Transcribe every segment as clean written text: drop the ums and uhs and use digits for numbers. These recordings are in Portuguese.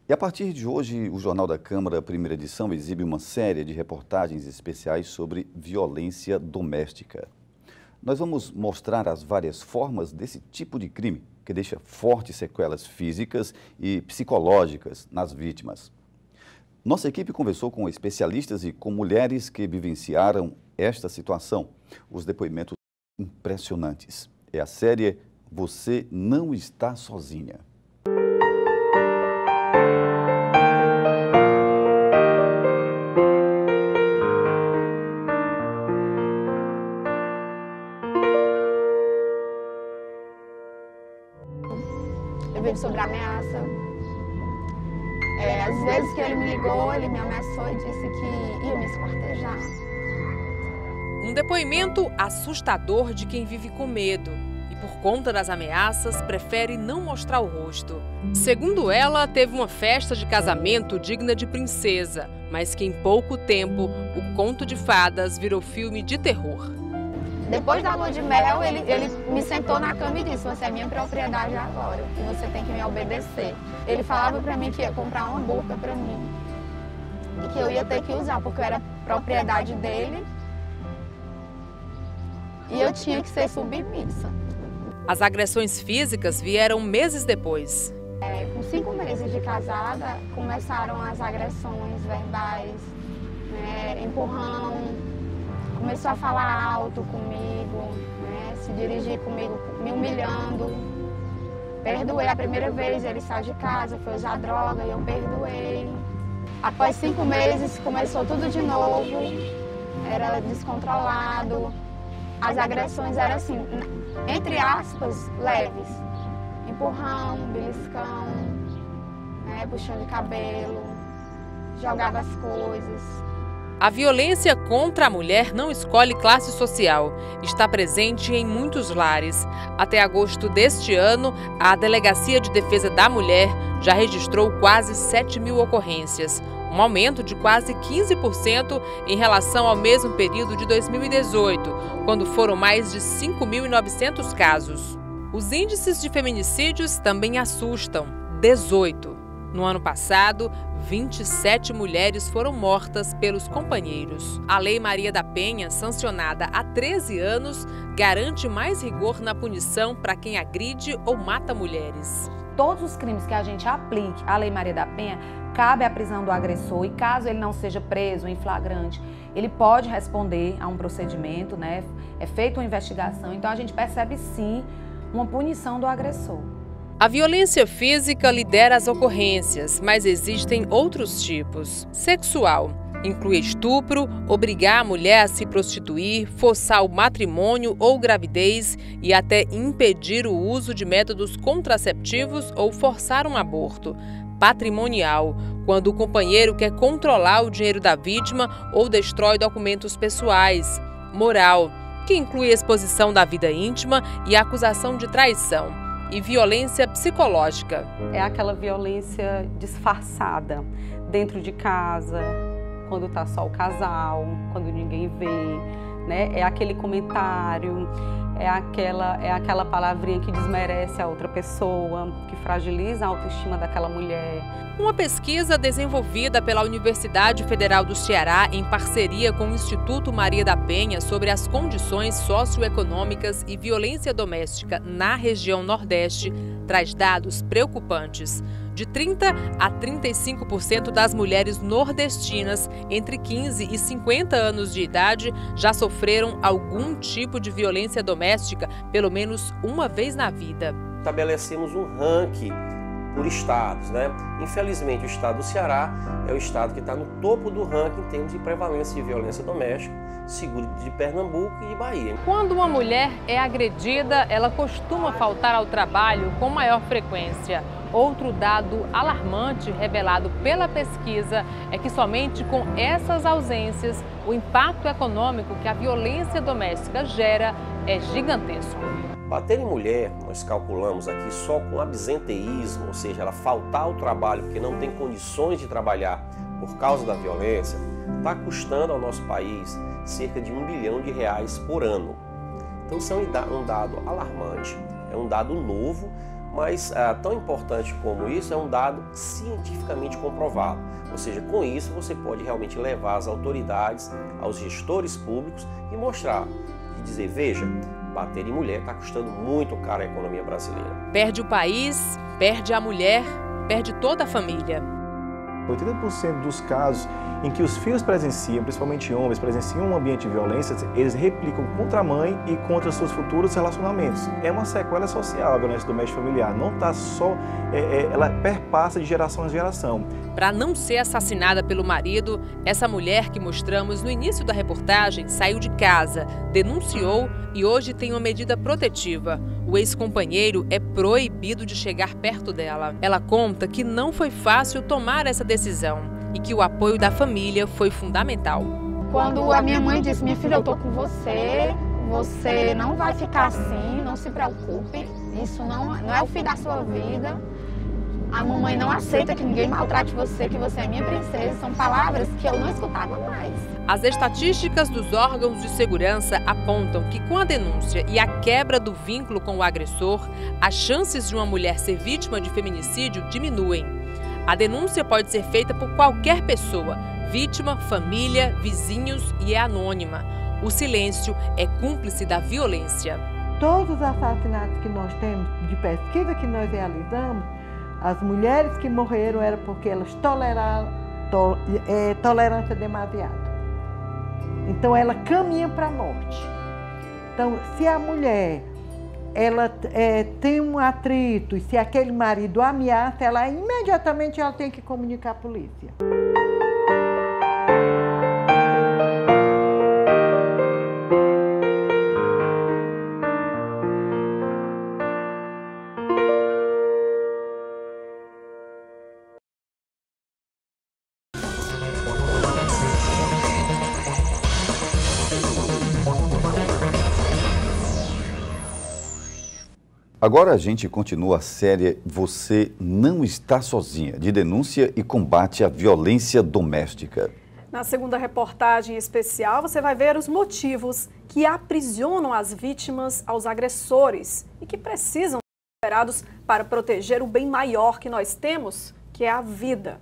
E a partir de hoje, o Jornal da Câmara, primeira edição, exibe uma série de reportagens especiais sobre violência doméstica. Nós vamos mostrar as várias formas desse tipo de crime, que deixa fortes sequelas físicas e psicológicas nas vítimas. Nossa equipe conversou com especialistas e com mulheres que vivenciaram esta situação. Os depoimentos impressionantes. É a série Você Não Está Sozinha. Eu vejo sobre ameaça. Às vezes que ele me ligou, ele me ameaçou e disse que ia me esquartejar. Um depoimento assustador de quem vive com medo e, por conta das ameaças, prefere não mostrar o rosto. Segundo ela, teve uma festa de casamento digna de princesa, mas que em pouco tempo o conto de fadas virou filme de terror. Depois da lua de mel, ele me sentou na cama e disse: você é minha propriedade agora, e você tem que me obedecer. Ele falava pra mim que ia comprar uma burca pra mim e que eu ia ter que usar, porque eu era propriedade dele e eu tinha que ser submissa. As agressões físicas vieram meses depois. Com 5 meses de casada, começaram as agressões verbais, empurrão. Começou a falar alto comigo, se dirigir comigo, me humilhando. Perdoei a primeira vez, ele saiu de casa, foi usar droga e eu perdoei. Após 5 meses começou tudo de novo, era descontrolado. As agressões eram assim, entre aspas, leves. Empurrão, beliscão, puxão de cabelo, jogava as coisas. A violência contra a mulher não escolhe classe social. Está presente em muitos lares. Até agosto deste ano, a Delegacia de Defesa da Mulher já registrou quase 7.000 ocorrências, um aumento de quase 15% em relação ao mesmo período de 2018, quando foram mais de 5.900 casos. Os índices de feminicídios também assustam, 18. No ano passado, 27 mulheres foram mortas pelos companheiros. A Lei Maria da Penha, sancionada há 13 anos, garante mais rigor na punição para quem agride ou mata mulheres. Todos os crimes que a gente aplique à Lei Maria da Penha, cabe a prisão do agressor e caso ele não seja preso em flagrante, ele pode responder a um procedimento, é feita uma investigação, então a gente percebe sim uma punição do agressor. A violência física lidera as ocorrências, mas existem outros tipos. Sexual inclui estupro, obrigar a mulher a se prostituir, forçar o matrimônio ou gravidez e até impedir o uso de métodos contraceptivos ou forçar um aborto. Patrimonial, quando o companheiro quer controlar o dinheiro da vítima ou destrói documentos pessoais. Moral, que inclui a exposição da vida íntima e a acusação de traição. E violência psicológica. É aquela violência disfarçada, dentro de casa, quando está só o casal, quando ninguém vê, É aquele comentário, é aquela palavrinha que desmerece a outra pessoa, que fragiliza a autoestima daquela mulher. Uma pesquisa desenvolvida pela Universidade Federal do Ceará em parceria com o Instituto Maria da Penha sobre as condições socioeconômicas e violência doméstica na região Nordeste traz dados preocupantes. De 30% a 35% das mulheres nordestinas entre 15 e 50 anos de idade já sofreram algum tipo de violência doméstica pelo menos uma vez na vida. Estabelecemos um ranking por estados, Infelizmente, o estado do Ceará é o estado que está no topo do ranking em termos de prevalência de violência doméstica, seguido de Pernambuco e de Bahia. Quando uma mulher é agredida, ela costuma faltar ao trabalho com maior frequência. Outro dado alarmante revelado pela pesquisa é que somente com essas ausências, o impacto econômico que a violência doméstica gera é gigantesco. Bater em mulher, nós calculamos aqui só com absenteísmo, ou seja, ela faltar ao trabalho porque não tem condições de trabalhar por causa da violência, está custando ao nosso país cerca de R$1 bilhão por ano. Então isso é um dado alarmante, é um dado novo, Mas tão importante como isso é um dado cientificamente comprovado. Ou seja, com isso você pode realmente levar as autoridades, aos gestores públicos e mostrar, e dizer, veja, bater em mulher está custando muito caro à economia brasileira. Perde o país, perde a mulher, perde toda a família. 80% dos casos em que os filhos presenciam, principalmente homens, presenciam um ambiente de violência, eles replicam contra a mãe e contra seus futuros relacionamentos. É uma sequela social a violência doméstica familiar, não está só, ela perpassa de geração em geração. Para não ser assassinada pelo marido, essa mulher que mostramos no início da reportagem saiu de casa, denunciou e hoje tem uma medida protetiva. O ex-companheiro é proibido de chegar perto dela. Ela conta que não foi fácil tomar essa decisão e que o apoio da família foi fundamental. Quando a minha mãe disse, minha filha, eu tô com você, você não vai ficar assim, não se preocupe, isso não é o fim da sua vida. A mamãe não aceita que ninguém maltrate você, que você é minha princesa. São palavras que eu não escutava mais. As estatísticas dos órgãos de segurança apontam que com a denúncia e a quebra do vínculo com o agressor, as chances de uma mulher ser vítima de feminicídio diminuem. A denúncia pode ser feita por qualquer pessoa, vítima, família, vizinhos e é anônima. O silêncio é cúmplice da violência. Todos os assassinatos que nós temos, de pesquisa que nós realizamos, as mulheres que morreram era porque elas toleraram tolerância demasiada. Então ela caminha para a morte. Então, se a mulher ela tem um atrito e se aquele marido ameaça, ela imediatamente tem que comunicar à polícia. Agora a gente continua a série Você Não Está Sozinha, de denúncia e combate à violência doméstica. Na segunda reportagem especial, você vai ver os motivos que aprisionam as vítimas aos agressores e que precisam ser superados para proteger o bem maior que nós temos, que é a vida.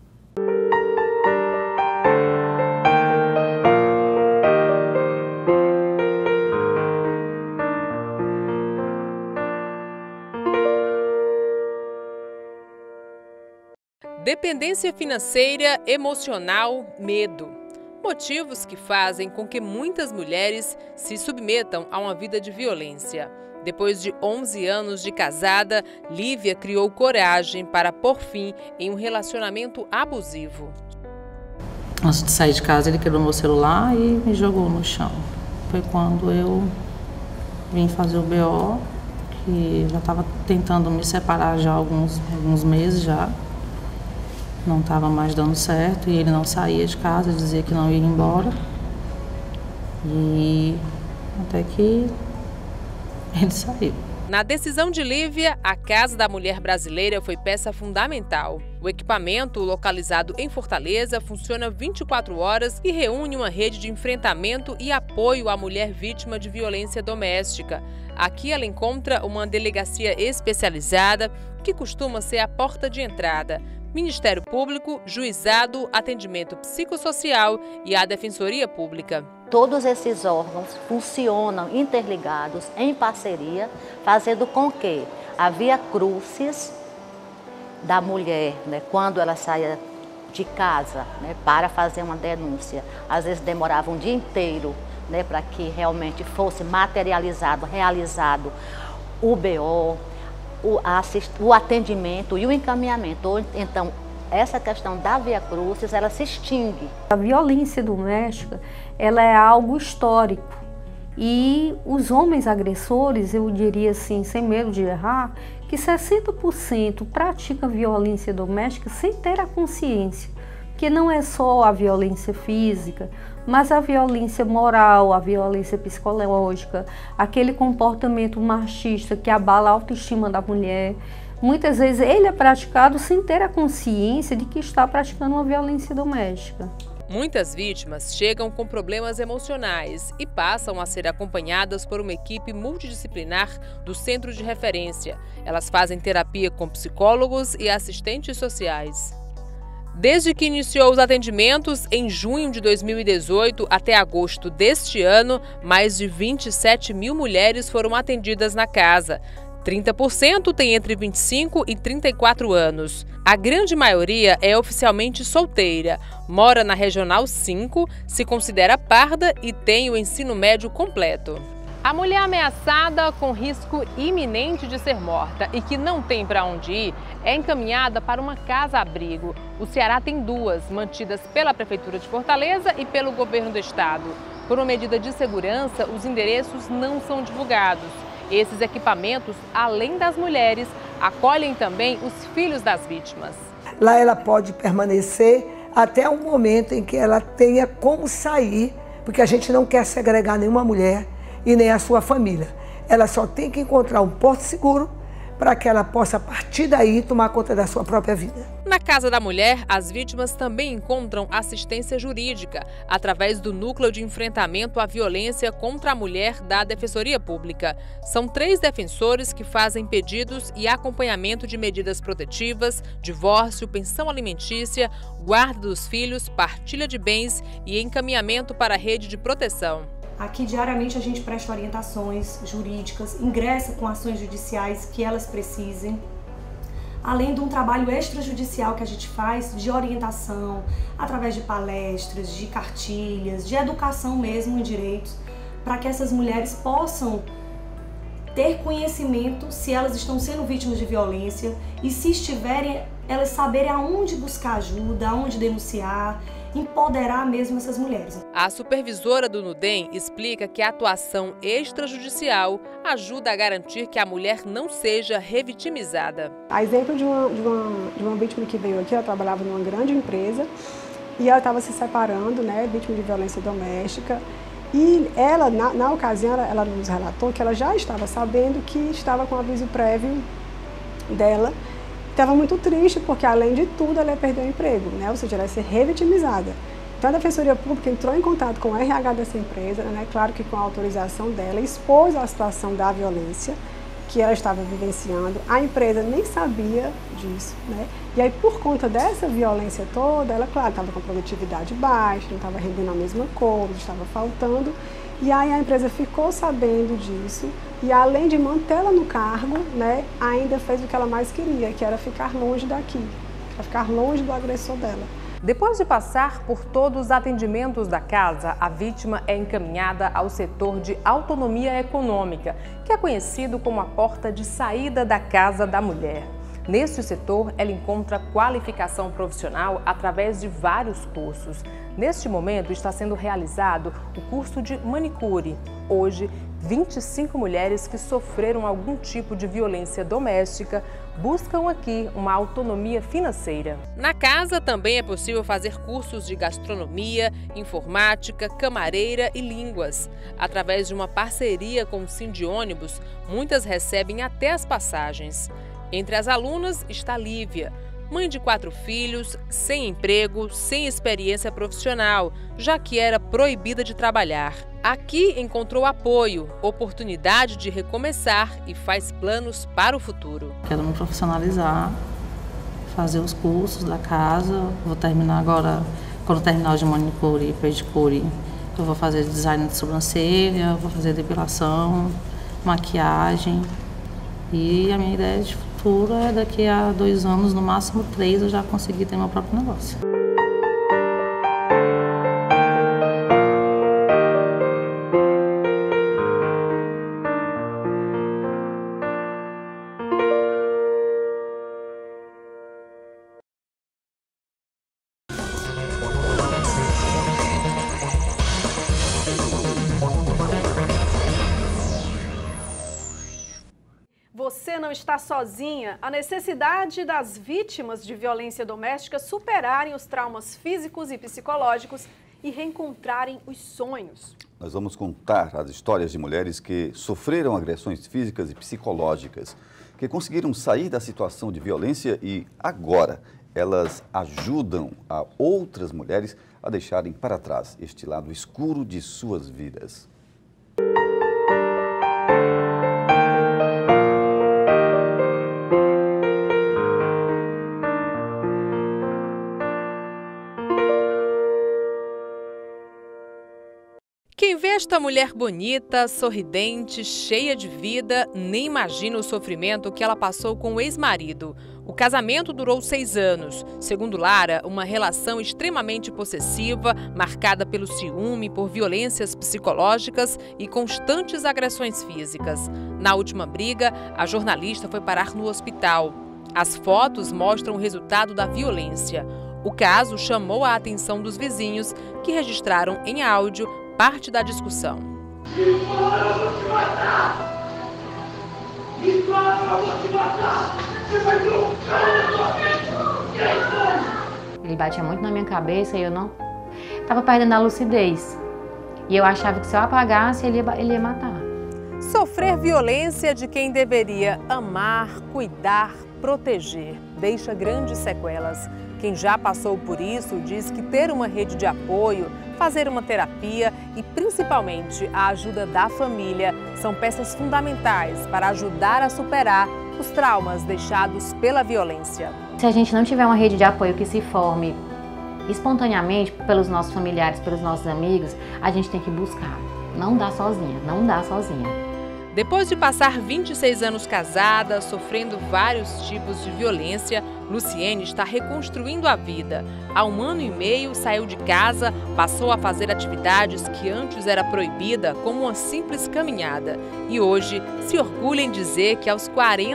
Dependência financeira, emocional, medo. Motivos que fazem com que muitas mulheres se submetam a uma vida de violência. Depois de 11 anos de casada, Lívia criou coragem para pôr fim em um relacionamento abusivo. Antes de sair de casa, ele quebrou meu celular e me jogou no chão. Foi quando eu vim fazer o BO, que já estava tentando me separar já há alguns meses já. Não estava mais dando certo e ele não saía de casa, dizia que não ia embora. E até que ele saiu. Na decisão de Lívia, a Casa da Mulher Brasileira foi peça fundamental. O equipamento, localizado em Fortaleza, funciona 24 horas e reúne uma rede de enfrentamento e apoio à mulher vítima de violência doméstica. Aqui ela encontra uma delegacia especializada que costuma ser a porta de entrada. Ministério Público, Juizado, Atendimento Psicossocial e a Defensoria Pública. Todos esses órgãos funcionam interligados, em parceria, fazendo com que a via crucis da mulher, né, quando ela saia de casa, né, para fazer uma denúncia, às vezes demorava um dia inteiro, né, para que realmente fosse materializado, realizado o BO, o atendimento e o encaminhamento. Então, essa questão da via crucis, ela se extingue. A violência doméstica, ela é algo histórico. E os homens agressores, eu diria assim, sem medo de errar, que 60% praticam violência doméstica sem ter a consciência. Que não é só a violência física, mas a violência moral, a violência psicológica, aquele comportamento machista que abala a autoestima da mulher. Muitas vezes ele é praticado sem ter a consciência de que está praticando uma violência doméstica. Muitas vítimas chegam com problemas emocionais e passam a ser acompanhadas por uma equipe multidisciplinar do Centro de Referência. Elas fazem terapia com psicólogos e assistentes sociais. Desde que iniciou os atendimentos em junho de 2018 até agosto deste ano, mais de 27 mil mulheres foram atendidas na casa. 30% tem entre 25 e 34 anos. A grande maioria é oficialmente solteira, mora na Regional 5, se considera parda e tem o ensino médio completo. A mulher ameaçada com risco iminente de ser morta e que não tem para onde ir é encaminhada para uma casa-abrigo. O Ceará tem duas, mantidas pela Prefeitura de Fortaleza e pelo Governo do Estado. Por uma medida de segurança, os endereços não são divulgados. Esses equipamentos, além das mulheres, acolhem também os filhos das vítimas. Lá ela pode permanecer até o momento em que ela tenha como sair, porque a gente não quer segregar nenhuma mulher e nem a sua família. Ela só tem que encontrar um porto seguro para que ela possa, a partir daí, tomar conta da sua própria vida. Na Casa da Mulher, as vítimas também encontram assistência jurídica, através do Núcleo de Enfrentamento à Violência contra a Mulher da Defensoria Pública. São 3 defensores que fazem pedidos e acompanhamento de medidas protetivas, divórcio, pensão alimentícia, guarda dos filhos, partilha de bens e encaminhamento para a rede de proteção. Aqui, diariamente, a gente presta orientações jurídicas, ingressa com ações judiciais que elas precisem, além de um trabalho extrajudicial que a gente faz de orientação, através de palestras, de cartilhas, de educação mesmo em direitos, para que essas mulheres possam ter conhecimento se elas estão sendo vítimas de violência e, se estiverem, elas saberem aonde buscar ajuda, aonde denunciar, empoderar mesmo essas mulheres. A supervisora do NUDEM explica que a atuação extrajudicial ajuda a garantir que a mulher não seja revitimizada. A exemplo de uma vítima que veio aqui, ela trabalhava numa grande empresa e ela estava se separando, né, vítima de violência doméstica. E ela, na ocasião, ela nos relatou que ela já estava sabendo que estava com aviso prévio dela. Estava muito triste porque, além de tudo, ela ia perder o emprego, né? Ou seja, ela ia ser revitimizada. Então, a Defensoria Pública entrou em contato com o RH dessa empresa, né? Claro que com a autorização dela, expôs a situação da violência que ela estava vivenciando. A empresa nem sabia disso, né? E aí, por conta dessa violência toda, ela, claro, estava com a produtividade baixa, não estava rendendo a mesma coisa, estava faltando. E aí a empresa ficou sabendo disso e, além de mantê-la no cargo, né, ainda fez o que ela mais queria, que era ficar longe daqui, era ficar longe do agressor dela. Depois de passar por todos os atendimentos da casa, a vítima é encaminhada ao setor de autonomia econômica, que é conhecido como a porta de saída da Casa da Mulher. Neste setor, ela encontra qualificação profissional através de vários cursos. Neste momento, está sendo realizado o curso de manicure. Hoje, 25 mulheres que sofreram algum tipo de violência doméstica buscam aqui uma autonomia financeira. Na casa também é possível fazer cursos de gastronomia, informática, camareira e línguas. Através de uma parceria com o Sindônibus, muitas recebem até as passagens. Entre as alunas está Lívia, mãe de 4 filhos, sem emprego, sem experiência profissional, já que era proibida de trabalhar. Aqui encontrou apoio, oportunidade de recomeçar e faz planos para o futuro. Quero me profissionalizar, fazer os cursos da casa. Vou terminar agora, quando terminar de manicure e pedicure, eu vou fazer design de sobrancelha, vou fazer depilação, maquiagem. E a minha ideia de futuro é daqui a 2 anos, no máximo 3, eu já conseguir ter meu próprio negócio. Você não está sozinha. A necessidade das vítimas de violência doméstica superarem os traumas físicos e psicológicos e reencontrarem os sonhos. Nós vamos contar as histórias de mulheres que sofreram agressões físicas e psicológicas, que conseguiram sair da situação de violência e agora Elas ajudam a outras mulheres a deixarem para trás este lado escuro de suas vidas. Quem vê esta mulher bonita, sorridente, cheia de vida, nem imagina o sofrimento que ela passou com o ex-marido. O casamento durou 6 anos. Segundo Lara, uma relação extremamente possessiva, marcada pelo ciúme, por violências psicológicas e constantes agressões físicas. Na última briga, a jornalista foi parar no hospital. As fotos mostram o resultado da violência. O caso chamou a atenção dos vizinhos, que registraram em áudio parte da discussão. Agora eu vou te matar! Agora eu vou te matar! Você vai trocar na sua frente! Quem foi? Ele batia muito na minha cabeça e eu não... Estava perdendo a lucidez. E eu achava que se eu apagasse, ele ia matar. Sofrer violência de quem deveria amar, cuidar, proteger, deixa grandes sequelas. Quem já passou por isso diz que ter uma rede de apoio, fazer uma terapia e, principalmente, a ajuda da família são peças fundamentais para ajudar a superar os traumas deixados pela violência. Se a gente não tiver uma rede de apoio que se forme espontaneamente pelos nossos familiares, pelos nossos amigos, a gente tem que buscar. Não dá sozinha, não dá sozinha. Depois de passar 26 anos casada, sofrendo vários tipos de violência, Luciene está reconstruindo a vida. Há 1 ano e meio saiu de casa, passou a fazer atividades que antes era proibida, como uma simples caminhada. E hoje se orgulha em dizer que aos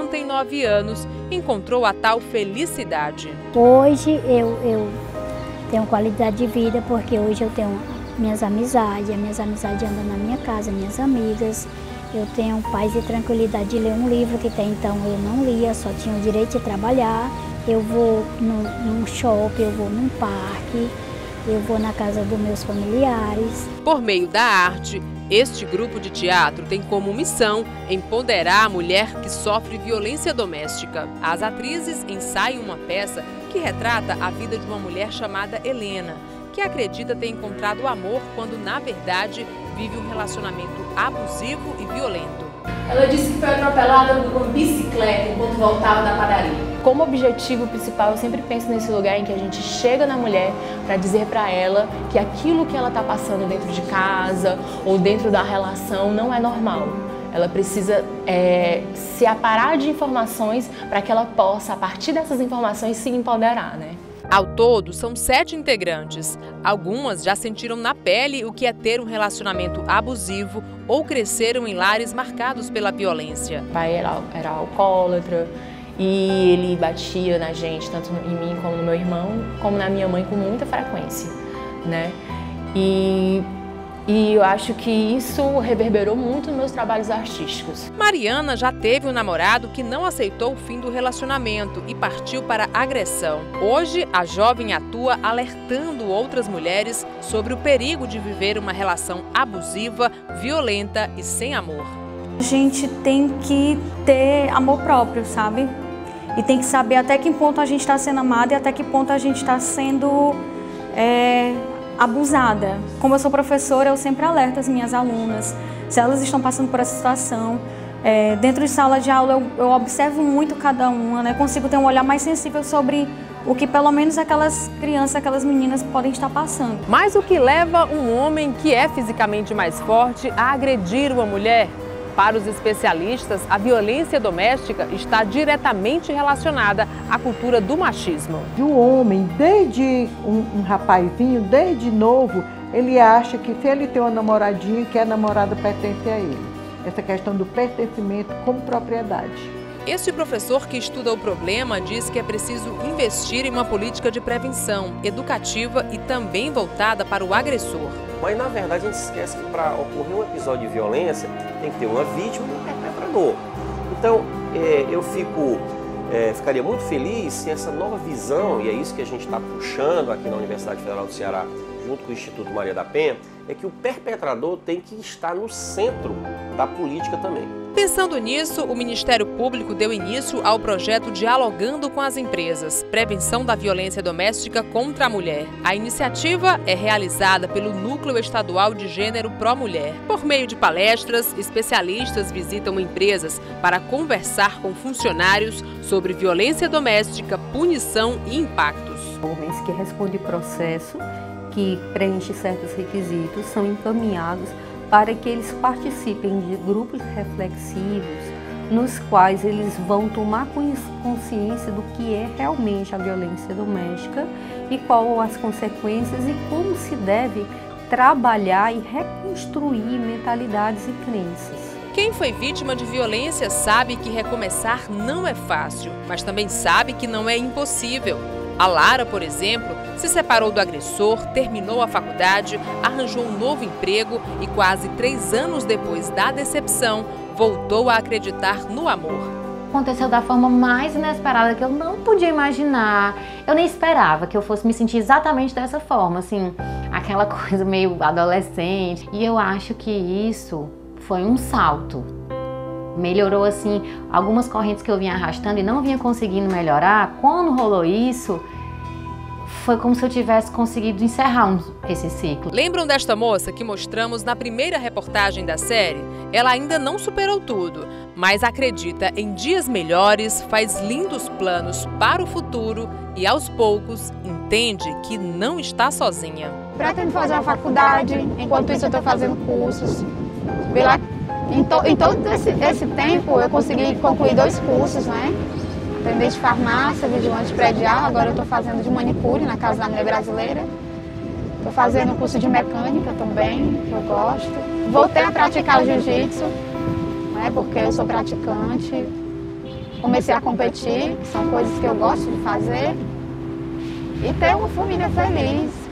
49 anos encontrou a tal felicidade. Hoje eu tenho qualidade de vida porque hoje eu tenho minhas amizades andam na minha casa, minhas amigas. Eu tenho paz e tranquilidade de ler um livro que até então eu não lia, só tinha o direito de trabalhar. Eu vou num shopping, eu vou num parque, eu vou na casa dos meus familiares. Por meio da arte, este grupo de teatro tem como missão empoderar a mulher que sofre violência doméstica. As atrizes ensaiam uma peça que retrata a vida de uma mulher chamada Helena, que acredita ter encontrado o amor quando, na verdade, vive um relacionamento abusivo e violento. Ela disse que foi atropelada por uma bicicleta enquanto voltava da padaria. Como objetivo principal, eu sempre penso nesse lugar em que a gente chega na mulher para dizer para ela que aquilo que ela está passando dentro de casa ou dentro da relação não é normal. Ela precisa se aparar de informações para que ela possa, a partir dessas informações, se empoderar, né? Ao todo, são 7 integrantes. Algumas já sentiram na pele o que é ter um relacionamento abusivo ou cresceram em lares marcados pela violência. O pai era alcoólatra e ele batia na gente, tanto em mim como no meu irmão, como na minha mãe, com muita frequência, né? E eu acho que isso reverberou muito nos meus trabalhos artísticos. Mariana já teve um namorado que não aceitou o fim do relacionamento e partiu para a agressão. Hoje, a jovem atua alertando outras mulheres sobre o perigo de viver uma relação abusiva, violenta e sem amor. A gente tem que ter amor próprio, sabe? E tem que saber até que ponto a gente está sendo amada e até que ponto a gente está sendo abusada. Como eu sou professora, eu sempre alerto as minhas alunas, se elas estão passando por essa situação. Dentro de sala de aula, eu observo muito cada uma, né? Consigo ter um olhar mais sensível sobre o que pelo menos aquelas crianças, aquelas meninas podem estar passando. Mas o que leva um homem que é fisicamente mais forte a agredir uma mulher? Para os especialistas, a violência doméstica está diretamente relacionada à cultura do machismo. O homem, desde um rapazinho, desde novo, ele acha que se ele tem uma namoradinha, que a namorada pertence a ele. Essa questão do pertencimento como propriedade. Este professor que estuda o problema diz que é preciso investir em uma política de prevenção, educativa e também voltada para o agressor. Mas, na verdade, a gente esquece que para ocorrer um episódio de violência tem que ter uma vítima e um perpetrador. Então, eu ficaria muito feliz se essa nova visão, e é isso que a gente está puxando aqui na Universidade Federal do Ceará, junto com o Instituto Maria da Penha, é que o perpetrador tem que estar no centro da política também. Pensando nisso, o Ministério Público deu início ao projeto Dialogando com as Empresas, Prevenção da Violência Doméstica contra a Mulher. A iniciativa é realizada pelo Núcleo Estadual de Gênero Pró-Mulher. Por meio de palestras, especialistas visitam empresas para conversar com funcionários sobre violência doméstica, punição e impactos. Homens que respondem processo, que preenchem certos requisitos, são encaminhados para que eles participem de grupos reflexivos, nos quais eles vão tomar consciência do que é realmente a violência doméstica e quais as consequências e como se deve trabalhar e reconstruir mentalidades e crenças. Quem foi vítima de violência sabe que recomeçar não é fácil, mas também sabe que não é impossível. A Lara, por exemplo, se separou do agressor, terminou a faculdade, arranjou um novo emprego e quase 3 anos depois da decepção, voltou a acreditar no amor. Aconteceu da forma mais inesperada que eu não podia imaginar. Eu nem esperava que eu fosse me sentir exatamente dessa forma, assim, aquela coisa meio adolescente. E eu acho que isso foi um salto. Melhorou, assim, algumas correntes que eu vinha arrastando e não vinha conseguindo melhorar. Quando rolou isso, foi como se eu tivesse conseguido encerrar esse ciclo. Lembram desta moça que mostramos na primeira reportagem da série? Ela ainda não superou tudo, mas acredita em dias melhores, faz lindos planos para o futuro e, aos poucos, entende que não está sozinha. Pretendo fazer uma faculdade, enquanto isso eu estou fazendo cursos. Em todo esse tempo eu consegui concluir 2 cursos, né? Atendente de farmácia, vigilante predial, agora eu estou fazendo de manicure na Casa da Mulher Brasileira. Estou fazendo curso de mecânica também, que eu gosto. Voltei a praticar o jiu-jitsu, né? Porque eu sou praticante. Comecei a competir, que são coisas que eu gosto de fazer. E ter uma família feliz.